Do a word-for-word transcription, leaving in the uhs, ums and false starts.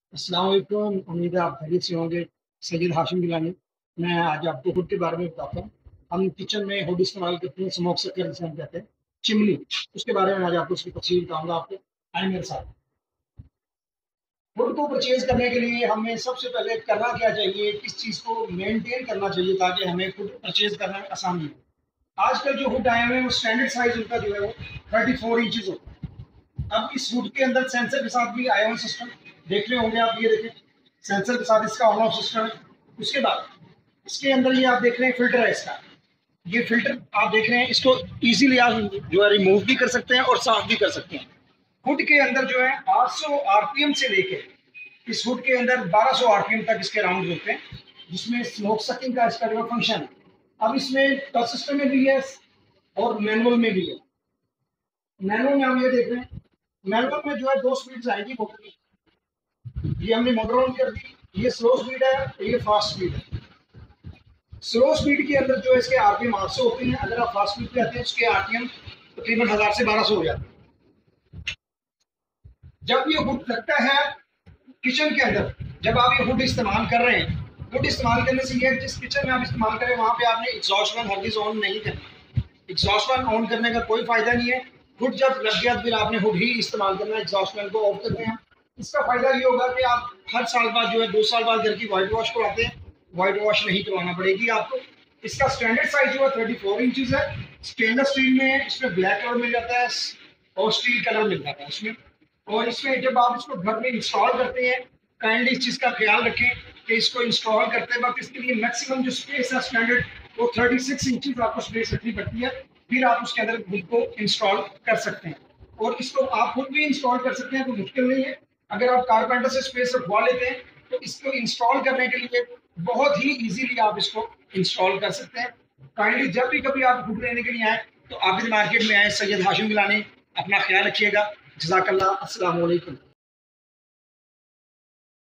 अस्सलाम वालेकुम। उम्मीद है आप खैरियत से होंगे। सैयद हाशिम गिलानी। मैं आज आपको हुड के बारे में बताता हूँ। हम किचन में हुड इस्तेमाल करते हैं, स्मोक सेकर जिसे हम कहते हैं, चिमनी। उसके बारे में आज आपको उसकी तफसील बताऊंगा आपको। आए मेरे साथ। हुड को परचेज करने के लिए हमें सबसे पहले करना क्या चाहिए, किस चीज़ को मेंटेन करना चाहिए ताकि हमें हुड परचेज करने में आसानी हो। आजकल जो हुड आए हुए हैं वो स्टैंडर्ड साइज उनका जो है वो थर्टी फोर इंचज होता है। अब इस हुड के अंदर सेंसर के साथ भी आया हुआ सिस्टम देख रहे होंगे आप। ये देखें, सेंसर के साथ इसका ऑन ऑफ सिस्टम है। उसके बाद इसके अंदर ये आप देख रहे हैं फिल्टर है इसका। ये फिल्टर आप देख रहे हैं, इसको इजीली आप जो है रिमूव भी कर सकते हैं और साफ भी कर सकते हैं। हुड के अंदर जो है आठ सौ आरपीएम से लेके इस हुड के अंदर बारह सौ आरपीएम तक इसके राउंड होते हैं, जिसमें स्मोक सकिंग का इसका जो फंक्शन है। अब इसमें टच सिस्टम में भी है और मैनुअल में भी है। मैनुअल में हम ये देख रहे हैं, मैनुअल में जो है दो स्पीड आएगी मोटर की। ये हमने मोटर ऑन कर दी, ये स्लो स्पीड है, ये फास्ट स्पीड है। स्लो स्पीड के अंदर जो है इसके आरपीएम आठ सौ होते हैं। अगर आप फास्ट स्पीड पे आते हैं उसके आरपीएम तकरीबन हजार से बारह सौ हो जाते हैं। जब ये हुड लगता है किचन के अंदर, जब आप ये हुड इस्तेमाल कर रहे हैं, हुड इस्तेमाल करने से ये जिस किचन में आप इस्तेमाल करें वहां पे आपने एग्जॉस्ट फैन हरगिज ऑन नहीं करना। एग्जॉस्ट फैन ऑन करने का कोई फायदा नहीं है। हुड जब लग गया फिर आपने हुड ही इस्तेमाल करना है, एग्जॉस्ट फैन को ऑफ करते हैं। इसका फायदा ये होगा कि आप हर साल बाद जो है दो साल बाद घर की व्हाइट वॉश करवाते हैं, व्हाइट वॉश नहीं करवाना पड़ेगी आपको। इसका स्टैंडर्ड साइज जो है थर्टी फोर इंचज है। स्टेनलेस स्टील में इसमें ब्लैक कलर मिल जाता है और स्टील कलर मिल जाता है इसमें। और इसमें जब आप इसको घर में इंस्टॉल करते हैं, काइंडली इस चीज़ का ख्याल रखें कि इसको इंस्टॉल करते वक्त इसके लिए मैक्सिमम जो स्पेस है स्टैंडर्ड वो थर्टी सिक्स इंचज आपको स्पेस रखनी पड़ती है। फिर आप उसके अंदर खुद को इंस्टॉल कर सकते हैं और इसको आप खुद भी इंस्टॉल कर सकते हैं, तो मुश्किल नहीं है। अगर आप कारपेंटर से स्पेस रखवा लेते हैं तो इसको इंस्टॉल करने के लिए बहुत ही ईजीली आप इसको इंस्टॉल कर सकते हैं। काइंडली जब भी कभी आप खुद लेने के लिए आए तो आप इस मार्केट में आए, सैयद हाशिम गिलानी। अपना ख्याल रखिएगा। जज़ाकल्लाह। अस्सलाम वालेकुम।